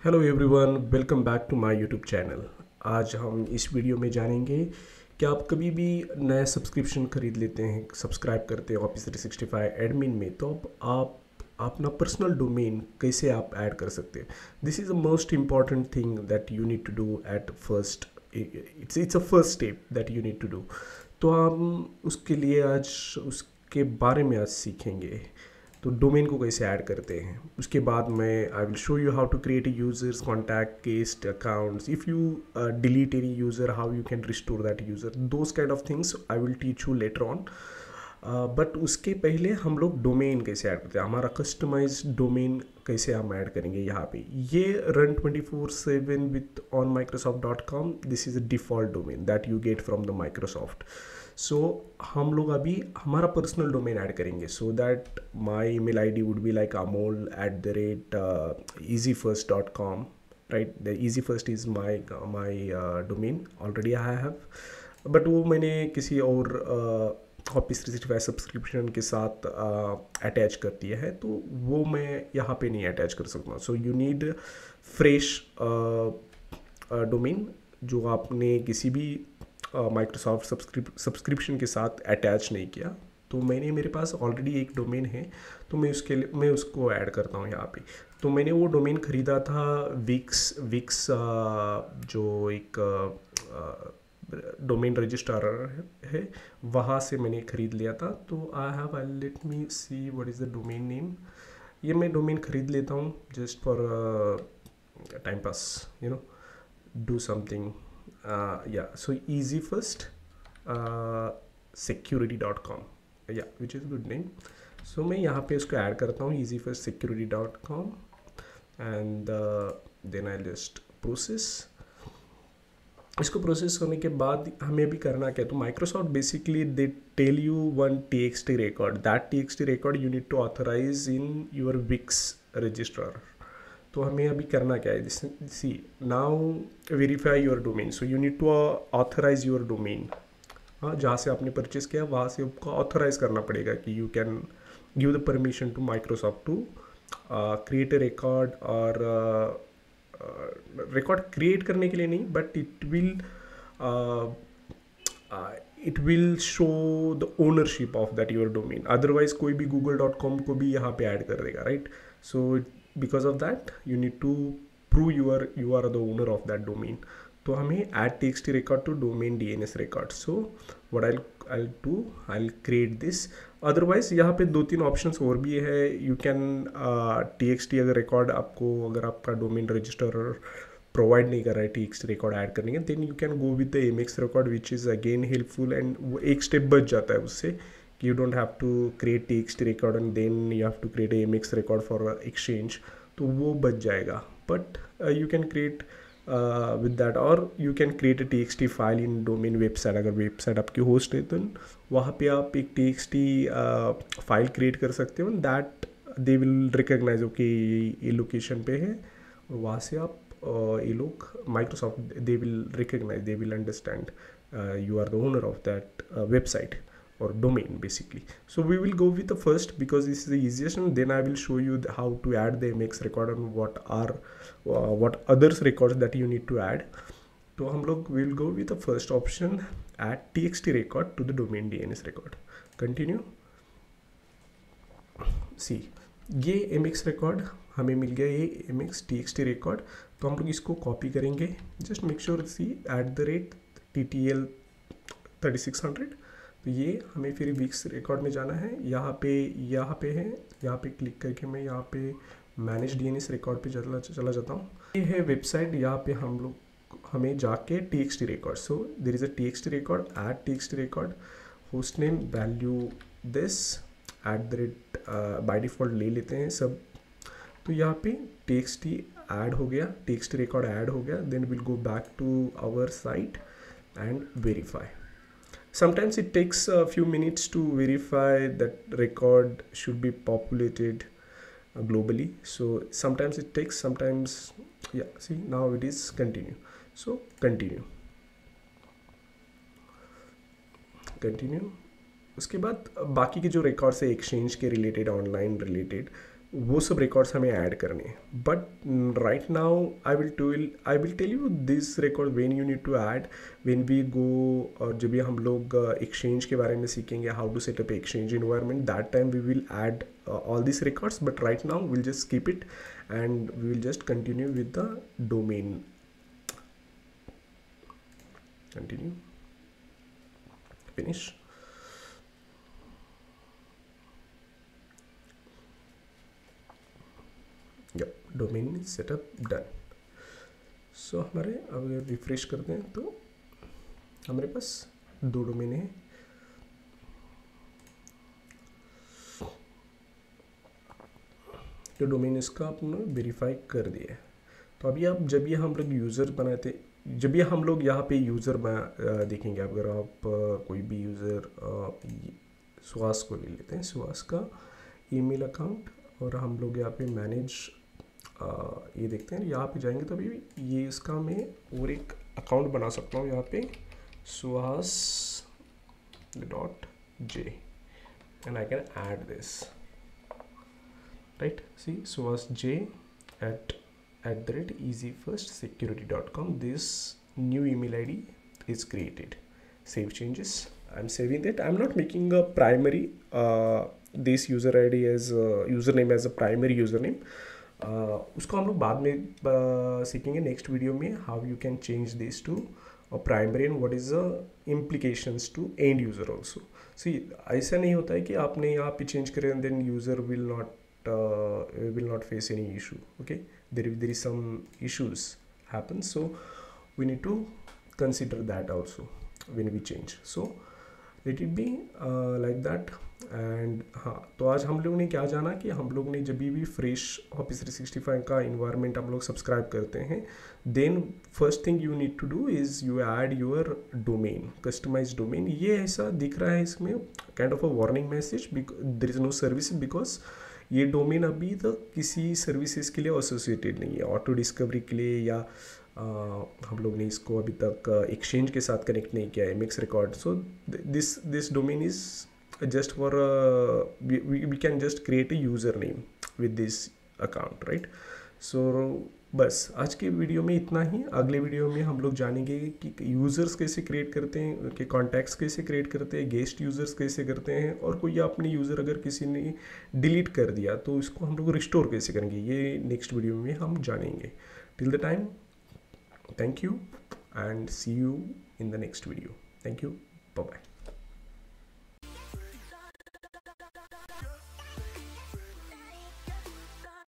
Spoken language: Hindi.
Hello everyone, welcome back to my YouTube channel. आज हम इस वीडियो में जानेंगे कि आप कभी भी नया सब्सक्रिप्शन खरीद लेते हैं, सब्सक्राइब करते हैं ऑफिस 365 एडमिन में, तो अब आप अपना पर्सनल डोमेन कैसे आप ऐड कर सकते हैं। This is the most important thing that you need to do at first. It's a first step that you need to do. तो हम उसके लिए आज उसके बारे में आज सीखेंगे। तो डोमेन को कैसे ऐड करते हैं, उसके बाद मैं I will show you how to create users contact guest accounts, if you delete any user how you can restore that user, those kind of things I will teach you later on. But उसके पहले हम लोग डोमेन कैसे ऐड करते हैं, हमारा कस्टमाइज डोमेन कैसे हम ऐड करेंगे। यहाँ पे ये run 24/7 with on microsoft.com, this is a default domain that you get from the Microsoft. So हम लोग अभी हमारा पर्सनल डोमेन ऐड करेंगे, so that my email I D would be like amol@easyfirst.com, right. The easy first is my domain already I have, but वो मैंने किसी और ऑफिस 365 सब्सक्रिप्शन के साथ अटैच कर दिया है, तो वो मैं यहाँ पे नहीं अटैच कर सकता। So you need fresh domain जो आपने किसी भी माइक्रोसॉफ्ट सब्सक्रिप्शन के साथ अटैच नहीं किया। तो मेरे पास ऑलरेडी एक डोमेन है, तो मैं उसको ऐड करता हूँ यहाँ पे। तो मैंने वो डोमेन ख़रीदा था विक्स जो एक डोमेन रजिस्ट्रार है, वहाँ से मैंने ख़रीद लिया था। तो I let me see what is the domain name. ये मैं डोमेन ख़रीद लेता हूँ just for time pass, you know, do something. Yeah, so easy first security.com, yeah, which is good name. So मैं यहाँ पे इसको ऐड करता हूँ easy first security.com and then I just process। इसको प्रोसेस करने के बाद हमें भी करना क्या है, तो Microsoft basically they tell you one txt record, दैट txt record you need to authorize in your wix registrar. तो हमें अभी करना क्या है, see now verify your domain, so you need to authorize your domain. हाँ, जहाँ से आपने परचेस किया वहाँ से आपको ऑथराइज करना पड़ेगा कि you can give the permission to Microsoft to create a record. और रिकॉर्ड क्रिएट करने के लिए नहीं, but it will show the ownership of that your domain. Otherwise कोई भी google.com को भी यहाँ पे ऐड कर देगा, right. So because of that you need to prove you are the owner of that domain। तो हमें add txt record to domain DNS record। so what I'll do, I'll create this। otherwise यहाँ पे 2-3 ऑप्शंस और भी है। you can txt अगर रिकॉर्ड आपको, अगर आपका डोमेन रजिस्टर प्रोवाइड नहीं कर रहा है txt रिकॉर्ड ऐड करने के, then you can go with the mx record which is again helpful. And वो एक स्टेप बच जाता है उससे कि you don't have to create txt record and then you have to create a mx record for exchange, तो वो बच जाएगा। but you can create with that, or you can create a txt file in domain website। अगर वेबसाइट आपकी होस्ट है तो वहाँ पे आप एक txt फाइल क्रिएट कर सकते हो, that they will recognize okay ये लोकेशन पे है, और वहाँ से आप ये लोग Microsoft they will recognize, they will understand you are the owner of that website or domain basically। so we will go with the first because this is the easiest, and then I will show you how to add the mx record and what others records that you need to add। तो हम लोग will go with the first option, add txt record to the domain DNS record। continue। सी ये mx record हमें मिल गया, ये mx txt record। तो हम लोग इसको कॉपी करेंगे, just make sure see @TTL 3600। तो ये हमें फिर विक्स रिकॉर्ड में जाना है, यहाँ पे है, यहाँ पे क्लिक करके मैं यहाँ पे मैनेज DNS रिकॉर्ड पे चला जाता हूँ। ये है वेबसाइट, यहाँ पे हमें जाके txt record, so there is a txt record, add txt record, host name value this @by default ले लेते हैं सब। तो यहाँ पे txt ऐड हो गया, txt रिकॉर्ड ऐड हो गया। Then will go back to our site and verify। Sometimes it takes a few minutes to verify that record should be populated globally, so sometimes it takes, sometimes yeah, see now it is continue। so continue। उसके बाद बाकी के जो रिकॉर्ड्स है एक्सचेंज के रिलेटेड, ऑनलाइन रिलेटेड, वो सब रिकॉर्ड्स हमें ऐड करने हैं. But right now I will tell you this record when you need to add when we go. और जब भी हम लोग एक्सचेंज के बारे में सीखेंगे, how to set up exchange environment, that time we will add all these records. But right now we'll just skip it and we will just continue with the domain. Continue, finish. Yep, domain is set up, done. So हमारे अगर रिफ्रेश करते हैं तो हमारे पास 2 डोमेन है. तो डोमेन इसका आपने वेरीफाई कर दिया है. तो अभी आप जब ये हम लोग यूज़र बनाते, जब ये हम लोग यहाँ पे यूज़र देखेंगे, अगर आप कोई भी यूज़र सुहास को ले लेते हैं, सुहास का ईमेल अकाउंट, और हम लोग यहाँ पे मैनेज ये देखते हैं, यहाँ पे जाएंगे तो अभी ये इसका मैं और एक अकाउंट बना सकता हूँ यहाँ पे, suhas.j, and I can add this, right? See, suhas.j @easyfirstsecurity.com. This new email ID is created. Save changes. I'm saving that. I'm not making a primary this user ID as username as a primary username. उसको हम लोग बाद में सीखेंगे नेक्स्ट वीडियो में, how you can change this to primary and what is the implications to end user also. See, ऐसा नहीं होता है कि आपने यहाँ पे चेंज करें then user will not face any issue. Okay, there is some issues happen, so we need to consider that also when we change. So let it be like that. And हाँ, तो आज हम लोग ने क्या जाना कि हम लोग ने जब भी फ्रेश ऑफिस 365 का इन्वायरमेंट हम लोग सब्सक्राइब करते हैं, then first thing you need to do is you add your domain, customize domain. ये ऐसा दिख रहा है इसमें kind of a warning message, there is no service, because ये डोमेन अभी तक किसी सर्विसेज के लिए एसोसिएटेड नहीं है, ऑटो डिस्कवरी के लिए, या हम लोग ने इसको अभी तक एक्सचेंज के साथ कनेक्ट नहीं किया है, MX record. So this domain is just for we can just create a username with this account, right? So बस आज के वीडियो में इतना ही. अगले वीडियो में हम लोग जानेंगे कि यूज़र्स कैसे क्रिएट करते हैं, कि कॉन्टैक्ट्स कैसे क्रिएट करते हैं, गेस्ट यूज़र्स कैसे करते हैं, और कोई अपने यूज़र अगर किसी ने डिलीट कर दिया तो इसको हम लोग रिस्टोर कैसे करेंगे, ये नेक्स्ट वीडियो में हम जानेंगे. Till the time, thank you and see you in the next video. Thank you, bye bye.